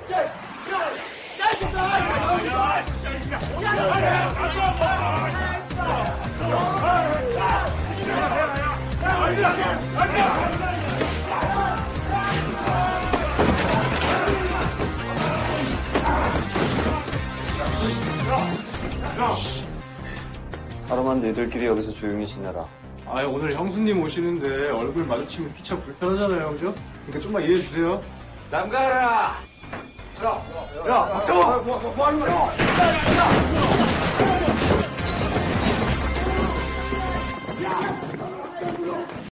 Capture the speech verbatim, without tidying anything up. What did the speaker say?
하루만 너희들끼리 여기서 조용히 지내라. 아, 오늘 형수님 오시는데 얼굴 마주치면 피차 불편하잖아요, 그죠? 그러니까 좀만 이해해 주세요. 남가라! 야, 야, 박성호! 뭐, 뭐, 뭐 하는 거야?